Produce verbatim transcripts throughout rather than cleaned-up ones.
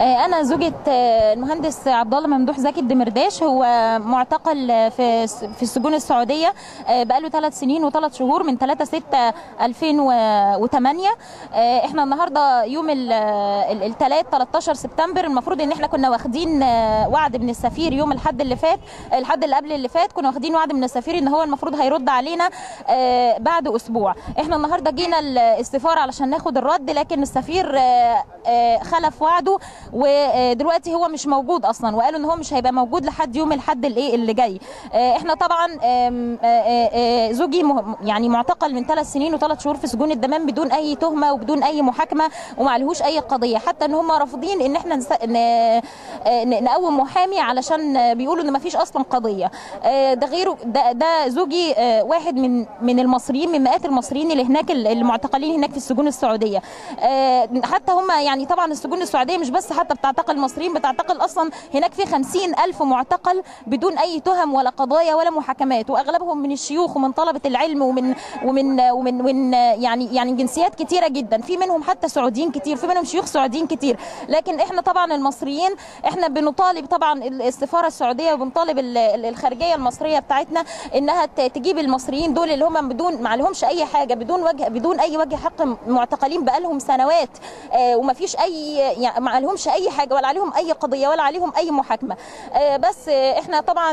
أنا زوجة المهندس عبد الله ممدوح زكي الدمرداش، هو معتقل في في السجون السعودية بقاله ثلاث سنين وثلاث شهور من ثلاثة ستة ألفين وثمانية. احنا النهارده يوم الثلاث ثلاثة عشر سبتمبر، المفروض ان احنا كنا واخدين وعد من السفير يوم الحد اللي فات، الحد اللي قبل اللي فات كنا واخدين وعد من السفير ان هو المفروض هيرد علينا بعد اسبوع. احنا النهارده جينا السفارة علشان ناخد الرد، لكن السفير خلف وعده ودلوقتي هو مش موجود اصلا، وقالوا ان هو مش هيبقى موجود لحد يوم الحد الايه اللي جاي. احنا طبعا زوجي يعني معتقل من ثلاث سنين وثلاث شهور في سجون الدمام بدون اي تهمه وبدون اي محاكمه وما عليهوش اي قضيه، حتى ان هم رافضين ان احنا نقوم محامي علشان بيقولوا ان ما فيش اصلا قضيه. ده غيره، ده, ده زوجي واحد من من المصريين، من مئات المصريين اللي هناك المعتقلين هناك في السجون السعوديه. حتى هم يعني طبعا السجون السعوديه مش بس حتى بتعتقل مصريين، بتعتقل اصلا هناك في خمسين ألف معتقل بدون اي تهم ولا قضايا ولا محاكمات، واغلبهم من الشيوخ ومن طلبه العلم ومن ومن ومن, ومن يعني يعني جنسيات كتيره جدا، في منهم حتى سعوديين كتير، في منهم شيوخ سعوديين كتير. لكن احنا طبعا المصريين احنا بنطالب طبعا السفاره السعوديه وبنطالب الخارجيه المصريه بتاعتنا انها تجيب المصريين دول اللي هم بدون ما عليهمش اي حاجه، بدون وجه بدون اي وجه حق، معتقلين بقالهم سنوات وما فيش اي يعني ما عليهمش اي حاجه ولا عليهم اي قضيه ولا عليهم اي محاكمه. بس احنا طبعا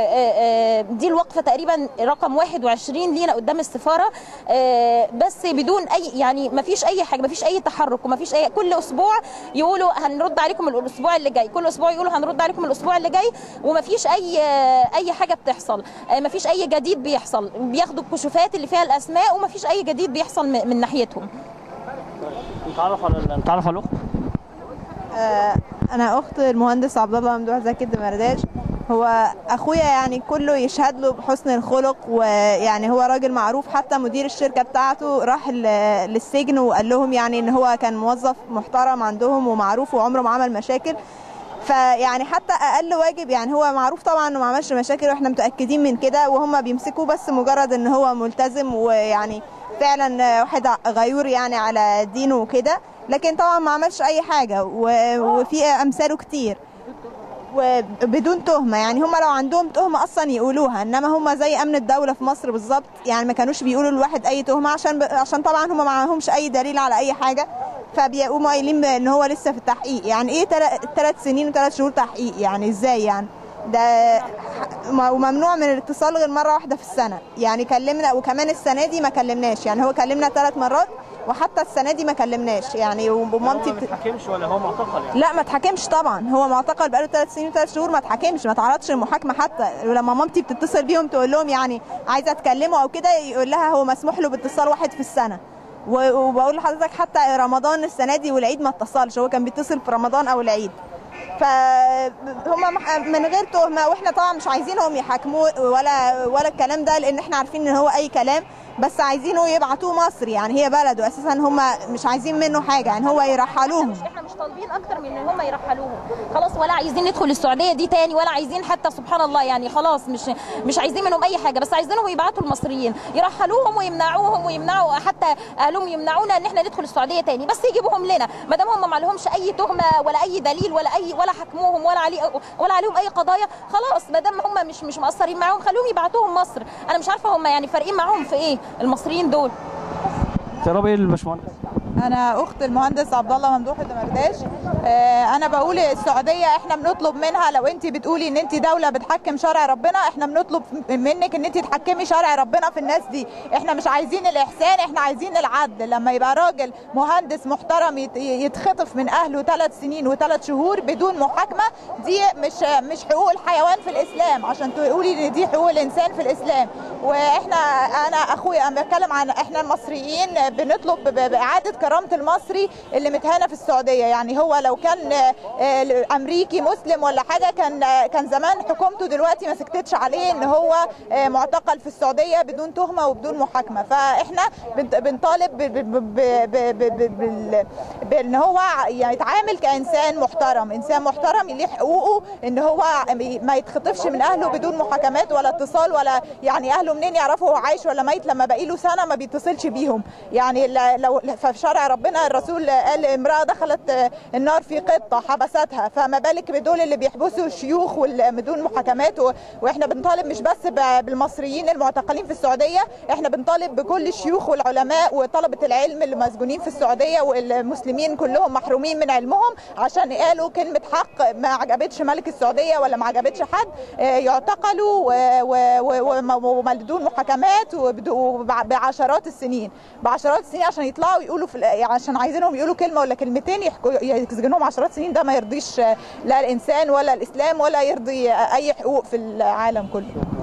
دي الوقفه تقريبا رقم واحد وعشرين لينا قدام السفاره، بس بدون اي يعني ما فيش اي حاجه، ما فيش اي تحرك وما فيش اي، كل اسبوع يقولوا هنرد عليكم الاسبوع اللي جاي، كل اسبوع يقولوا هنرد عليكم الاسبوع اللي جاي، وما فيش اي اي حاجه بتحصل، ما فيش اي جديد بيحصل، بياخدوا الكشوفات اللي فيها الاسماء وما فيش اي جديد بيحصل من ناحيتهم. نتعرف على نتعرف على الاخت. آه انا اخت المهندس عبد الله ممدوح زكي الدمرداش. هو اخويا يعني كله يشهد له بحسن الخلق، ويعني هو راجل معروف، حتى مدير الشركه بتاعته راح للسجن وقال لهم يعني ان هو كان موظف محترم عندهم ومعروف وعمره ما عمل مشاكل. فيعني حتى اقل واجب، يعني هو معروف طبعا انه ما عملش مشاكل واحنا متاكدين من كده، وهم بيمسكوه بس مجرد ان هو ملتزم ويعني فعلا واحد غيور يعني على دينه وكده، لكن طبعا ما عملش اي حاجه، وفي امثاله كتير وبدون تهمه. يعني هم لو عندهم تهمه اصلا يقولوها، انما هم زي امن الدوله في مصر بالظبط، يعني ما كانوش بيقولوا لواحد اي تهمه عشان ب... عشان طبعا هم ما معاهمش اي دليل على اي حاجه، فبيقوموا قايلين ان هو لسه في التحقيق. يعني ايه ثلاث سنين وثلاث شهور تحقيق؟ يعني ازاي يعني؟ ده وممنوع من الاتصال غير مره واحده في السنه. يعني كلمنا، وكمان السنه دي ما كلمناش، يعني هو كلمنا ثلاث مرات وحتى السنه دي ما كلمناش. يعني ومامتي ما اتحكمش ولا هو معتقل يعني؟ لا ما اتحكمش طبعا، هو معتقل بقاله ثلاث سنين وثلاث شهور، ما اتحكمش، ما تعرضش للمحاكمه حتى. ولما مامتي بتتصل بيهم تقول لهم يعني عايزه اتكلموا او كده، يقول لها هو مسموح له باتصال واحد في السنه. وبقول لحضرتك حتى رمضان السنه دي والعيد ما اتصلش، هو كان بيتصل في رمضان او العيد. فهم من غير تهمه، واحنا طبعا مش عايزينهم يحاكموه ولا ولا الكلام ده، لان احنا عارفين ان هو اي كلام، بس عايزينه يبعتوه مصر، يعني هي بلده اساسا، هم مش عايزين منه حاجه، يعني هو يرحلوهم. احنا مش طالبين اكتر من ان هم يرحلوهم خلاص، ولا عايزين ندخل السعوديه دي تاني، ولا عايزين حتى سبحان الله يعني خلاص مش مش عايزين منهم اي حاجه، بس عايزينهم يبعتوا المصريين يرحلوهم ويمنعوهم ويمنعوا حتى اهلهم، يمنعونا ان احنا ندخل السعوديه تاني، بس يجيبوهم لنا ما دام هم ما لهمش اي تهمه ولا اي دليل ولا اي ولا حكموهم ولا علي ولا عليهم اي قضايا، خلاص ما دام هم مش مش مقصرين معاهم خلوهم يبعتوهم مصر. انا مش عارفه هم يعني فارقين معاهم في ايه المصريين دول. ترى الباشمهندس. أنا أخت المهندس عبد الله ممدوح الدمرداش. أنا بقول السعودية إحنا بنطلب منها، لو أنت بتقولي إن أنت دولة بتحكم شرع ربنا، إحنا بنطلب منك إن أنت تحكمي شرع ربنا في الناس دي. إحنا مش عايزين الإحسان، إحنا عايزين العدل. لما يبقى راجل مهندس محترم يتخطف من أهله ثلاث سنين وثلاث شهور بدون محاكمة، دي مش مش حقوق الحيوان في الإسلام، عشان تقولي إن دي حقوق الإنسان في الإسلام. وإحنا أنا أخويا أنا بتكلم عن إحنا المصريين بنطلب بإعادة كرامة المصري اللي متهانة في السعودية. يعني هو لو كان امريكي مسلم ولا حاجه كان كان زمان حكومته دلوقتي ما سكتتش عليه ان هو معتقل في السعوديه بدون تهمه وبدون محاكمه. فاحنا بنطالب بان هو يتعامل كانسان محترم، انسان محترم ليه حقوقه، ان هو ما يتخطفش من اهله بدون محاكمات ولا اتصال، ولا يعني اهله منين يعرفوا هو عايش ولا ميت لما باقي له سنه ما بيتصلش بيهم. يعني لو في شرع ربنا. الرسول قال امراه دخلت النار في قطه حبستها، فما بالك بدول اللي بيحبسوا الشيوخ بدون محاكمات. واحنا بنطالب مش بس بالمصريين المعتقلين في السعوديه، احنا بنطالب بكل الشيوخ والعلماء وطلبه العلم اللي مسجونين في السعوديه، والمسلمين كلهم محرومين من علمهم عشان قالوا كلمه حق ما عجبتش ملك السعوديه ولا ما عجبتش حد، يعتقلوا ومدون محاكمات بعشرات السنين بعشرات السنين عشان يطلعوا يقولوا في عشان عايزينهم يقولوا كلمه ولا كلمتين يسجنوهم عشرات السنين. ده ما يرضيش لا الانسان ولا الاسلام ولا يرضي اي حقوق في العالم كله.